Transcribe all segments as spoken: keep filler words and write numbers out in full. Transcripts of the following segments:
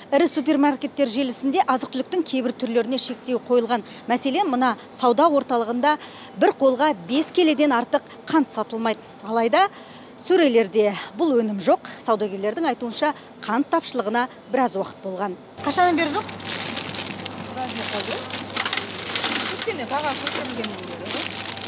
Ірі супермаркеттер желісінде азық-түліктің кейбір түрлеріне шектеу қойылған. Мәселен, мына сауда орталығында бір қолға бес келеден артық қант сатылмайды. Алайда сөрелерде бұл өнім жоқ. Саудагерлердің айтуынша қант тапшылығына біраз уақыт болған. Қашаннан бері жоқ? Біраз болды. Өткенде баға көтерілген болды.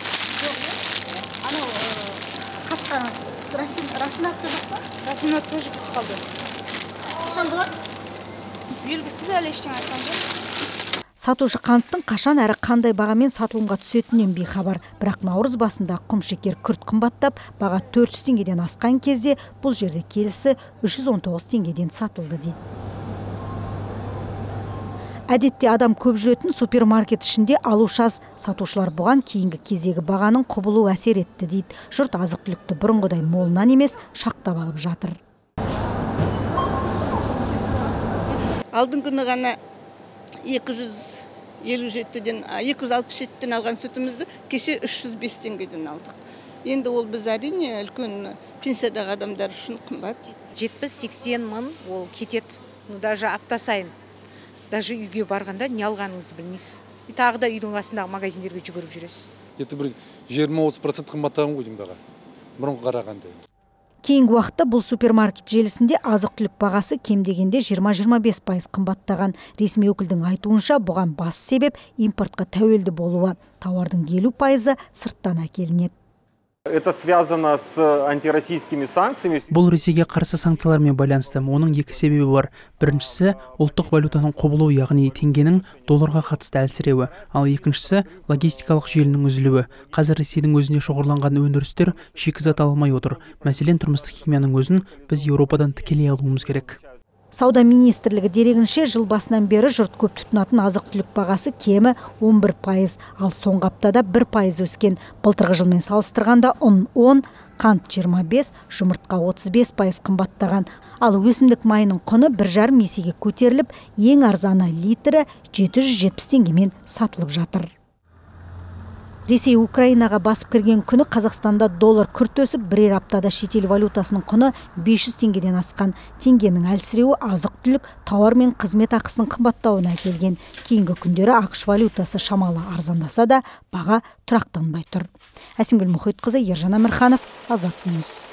Анау қатқан рафинатты жоқ па? Рафинат тоже кетіп қалды. Қашан болады? Белгісіз әлі ештеңе айтқан жоқ. Сатушы қанттың қашан әрі қандай бағамен сатылымға түсетінен бейхабар. Бірақ наурыз басында құмшекер күрт қымбаттап, баға төрт жүз теңгеден асқан кезде бұл жерде келісі үш жүз он тоғыз теңгеден сатылды дейді. Әдетте адам көп жүретін супермаркет ішінде алушы аз. Сатушылар бұған кейінгі кездегі бағаның құбылуы әсер етті дейді. Жұрт азық-түлікті бұрынғыдай молынан емес, шақтап алып жатыр. Алдыңғыны ғана екі жүз елу жетіден, екі жүз алпыс жетіден алған сүтімізді кеше үш жүз бес теңгеден алдық. Енді ол біз әрине үлкен пенсиядағы адамдар үшін қымбат. жетпіс сексен мың ол кетеді. Ну, даже апта сайын. Даже үйге барғанда не алғаныңызды білмейсіз. И тағы да үйдің қасындағы магазиндерге жүгіріп жүресіз. Где-то бір жиырма отыз процент қымбаттаған ғой деймін баға. Бұрынғы қарағанда. Кейінгі уақытта бұл супермаркет желісінде азық-түлік бағасы кем дегенде жиырма жиырма бес пайыз қымбаттаған. Ресми өкілдің айтуынша бұған бас себеп импортқа тәуелді болуы. Тауардың елу пайызы сырттан әкелінеді. Это связано с антироссийскими санкциями. Бұл Ресейге қарсы санкциялармен байланысты. Оның екі себебі бар. Біріншісі ұлттық валютаның құбылуы, яғни теңгенің долларға қатысты әлсіреуі. Ал екіншісі логистикалық желінің үзілуі. Қазір Ресейдің өзіне шоғырланған өндірістер шикізат алмай отыр. Мәселен, тұрмыстық химияның өзін біз Еуропадан тікелей алуымыз керек. Сауда министрлігі дерегінше жыл басынан бері жұрт көп тұтынатын азық-түлік бағасы кемі он бір пайыз, ал соңғы аптада бір пайыз өскен. Былтырғы жылмен салыстырғанда ұн он, қант жиырма бес, жұмыртқа отыз бес пайыз қымбаттаған. Ал өсімдік майының құны бір жарым есеге көтеріліп, ең арзаны литрі жеті жүз жетпіс теңгемен сатылып жатыр. Ресей Украинаға басып кірген күні Қазақстанда доллар күрт өсіп, бірер аптада шетел валютасының құны бес жүз теңгеден асқан. Теңгенің әлсіреуі азық-түлік, тауар мен қызмет ақысының қымбаттауына әкелген. Кейінгі күндері ақш валютасы шамалы арзандаса да, баға тұрақтанбай тұр. Әсемгүл Мұхитқызы, Ержан Амирханов, Азат Ньюс.